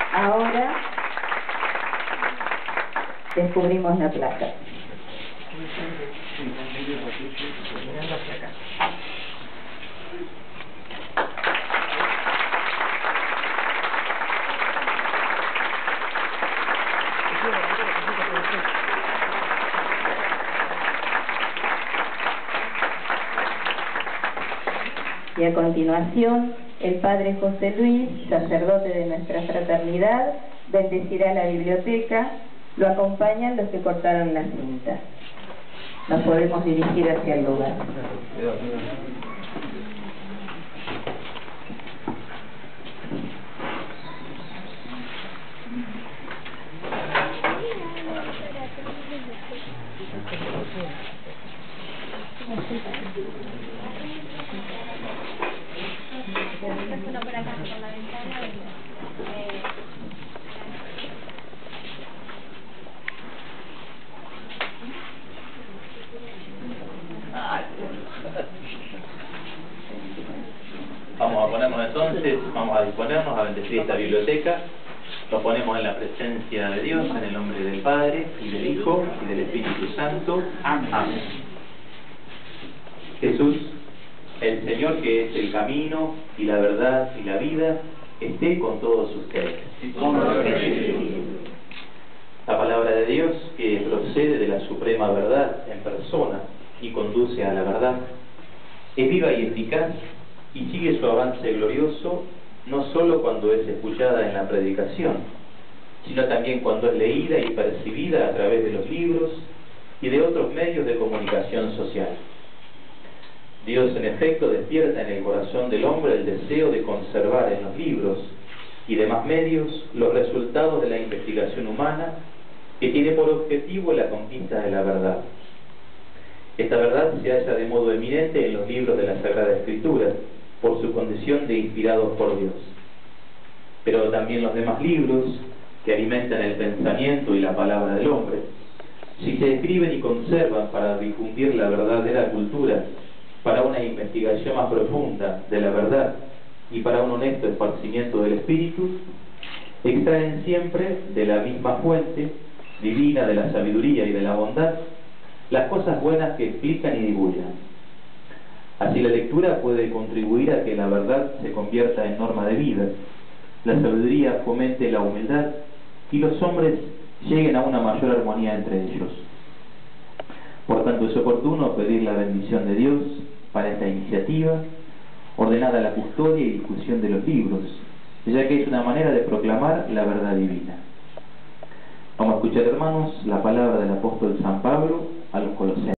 Ahora descubrimos la placa. Y a continuación, el Padre José Luis, sacerdote de nuestra fraternidad, bendecirá la biblioteca. Lo acompañan los que cortaron la cinta. Nos podemos dirigir hacia el lugar. Vamos a ponernos entonces, vamos a disponernos a bendecir esta biblioteca. Nos ponemos en la presencia de Dios, en el nombre del Padre, y del Hijo, y del Espíritu Santo. Amén. Jesús, el Señor que es el camino, y la verdad, y la vida, esté con todos ustedes. La palabra de Dios, que procede de la suprema verdad en persona y conduce a la verdad, es viva y eficaz y sigue su avance glorioso no solo cuando es escuchada en la predicación, sino también cuando es leída y percibida a través de los libros y de otros medios de comunicación social. Dios, en efecto, despierta en el corazón del hombre el deseo de conservar en los libros y demás medios los resultados de la investigación humana que tiene por objetivo la conquista de la verdad. Esta verdad se halla de modo eminente en los libros de la Sagrada Escritura, por su condición de inspirados por Dios. Pero también los demás libros, que alimentan el pensamiento y la palabra del hombre, si se escriben y conservan para difundir la verdadera cultura, para una investigación más profunda de la verdad y para un honesto esparcimiento del espíritu, extraen siempre de la misma fuente divina de la sabiduría y de la bondad las cosas buenas que explican y divulgan. Así la lectura puede contribuir a que la verdad se convierta en norma de vida, la sabiduría fomente la humildad y los hombres lleguen a una mayor armonía entre ellos. Por tanto, es oportuno pedir la bendición de Dios para esta iniciativa, ordenada la custodia y discusión de los libros, ya que es una manera de proclamar la verdad divina. Vamos a escuchar, hermanos, la palabra del apóstol San Pablo a los Colosenses.